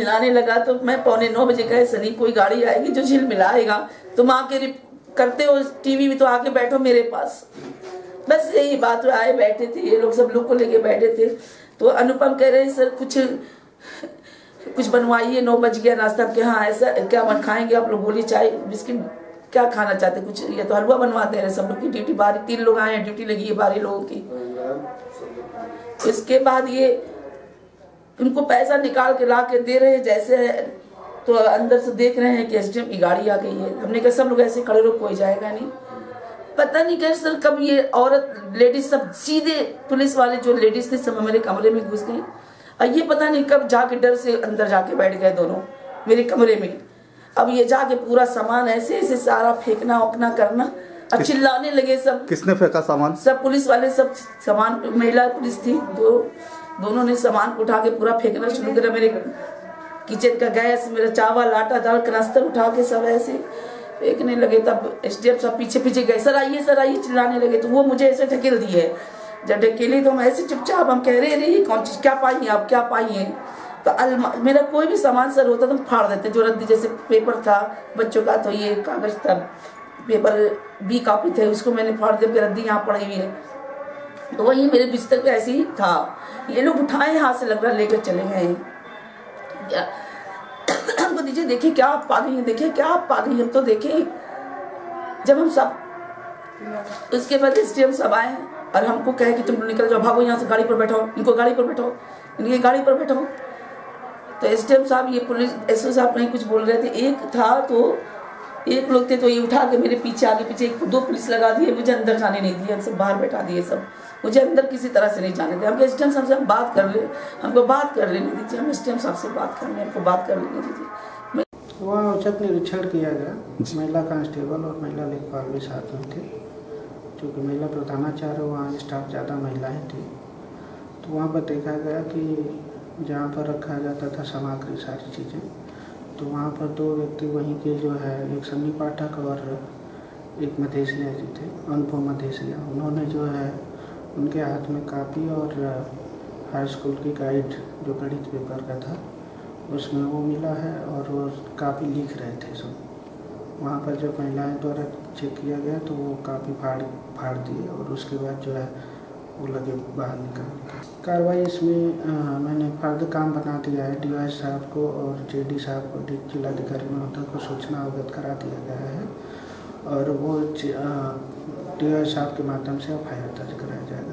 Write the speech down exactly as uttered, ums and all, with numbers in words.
झिलमिलाने लगा। तो मैं पौने नौ बजे कहे सनी कोई गाड़ी आएगी जो झिलमिलाएगा, तुम आके करते हो टीवी में तो आके बैठो मेरे पास। बस यही बात, आए बैठे थे ये लोग, सब लोग को लेके बैठे थे। तो अनुपम कह रहे सर कुछ कुछ बनवाइए, नौ बज गया नाश्ता के। हाँ ऐसा क्या बन खाएंगे आप लोग, बोलिए चाय बिस्किट क्या खाना चाहते कुछ, ये तो हलवा बनवाते हैं। सब लोग की ड्यूटी बारी, तीन लोग आए हैं, ड्यूटी लगी है बारह लोगों की। इसके बाद ये उनको पैसा निकाल के ला के दे रहे हैं जैसे, तो अंदर से देख रहे हैं कि एसडीएम की गाड़ी आ गई है। हमने कहा सब लोग ऐसे खड़े रहो, कोई जाएगा नहीं। पता नहीं कैसे सर कब ये औरत लेडीज सब सीधे पुलिस वाले जो लेडीज थे सब मेरे कमरे में घुस गई, और ये पता नहीं कब जाके डर से अंदर जाके बैठ गए दोनों मेरे कमरे में। अब ये जाके पूरा सामान ऐसे ऐसे सारा फेंकना ओकना करना, और चिल्लाने लगे सब। किसने फेंका सामान? सब पुलिस वाले, सब सामान, महिला पुलिस थी दो, दोनों ने सामान उठा के पूरा फेंकना शुरू करा। मेरे किचन का गैस, मेरा चावल आटा दाल कनस्तर उठा के सब ऐसे फेंकने लगे। तब एसडीएम सब पीछे पीछे गए, सर आइए सर आइए चिल्लाने लगे। तो वो मुझे ऐसे ढकेल दिए, जब ढकेली तो हम ऐसे चुपचाप, हम कह रहे रही कौन चीज क्या पाई आप क्या पाई है। तो अलमा मेरा कोई भी सामान सर होता तो हम फाड़ देते, जो रद्दी जैसे पेपर था बच्चों का, तो ये कागज था पेपर बी कॉपी थे, उसको मैंने फाड़ दिया, रद्दी यहाँ पड़ी हुई है। तो वही मेरे बिस्तर पे ऐसे ही था, ये लोग उठाए हाथ से लग रहा लेकर चले गए। क्या हमको दीजिए, देखिए क्या आप पा गई है, देखिए क्या आप पा गई, हम तो देखे। जब हम सब उसके बाद एसडीएम सब आए और हमको कहे कि तुम निकल जाओ, भागो यहाँ से, गाड़ी पर बैठो, इनको गाड़ी पर बैठो, इनकी गाड़ी पर बैठो। तो एसडीएम साहब, ये पुलिस एसओ साहब नहीं कुछ बोल रहे थे। एक था तो एक लोग थे तो ये उठा के मेरे पीछे आगे पीछे एक दो पुलिस लगा दिए, मुझे अंदर जाने नहीं दिए, हमसे बाहर बैठा दिए सब, मुझे अंदर किसी तरह से नहीं जाने दिया। हम एसडीएम साहब से हम बात कर ले, हमको बात कर लेने दीजिए, हम एसडीएम साहब से बात करने, हमको बात कर लेने दीजिए। वहाँ उचित निरीक्षण किया गया, महिला कांस्टेबल और महिला लेखपाल भी साथ में थे। क्योंकि महिला प्रधानाचार्य, वहाँ स्टाफ ज़्यादा महिलाएं थी, तो वहाँ पर देखा गया कि जहाँ पर रखा जाता था सामग्री सारी चीज़ें, तो वहाँ पर दो व्यक्ति वहीं के जो है, एक सन्नी पाठक और एक मधेसिया जी थे, अनुपम मधेसिया। उन्होंने जो है उनके हाथ में कापी और हाई स्कूल की गाइड जो गणित पेपर का था उसमें वो मिला है, और वो कापी लिख रहे थे सब। वहाँ पर जब महिलाएं द्वारा चेक किया गया तो वो कापी फाड़ फाड़ दिए, और उसके बाद जो है वो लगे बाहर निकालने का कार्रवाई। इसमें आ, मैंने फर्द काम बना दिया है, डीवाई साहब को और जेडी साहब को, जिलाधिकारी महोदय को सूचना अवगत करा दिया गया है, और वो डीवाई साहब के माध्यम से एफ आई आर दर्ज कराया जाएगा।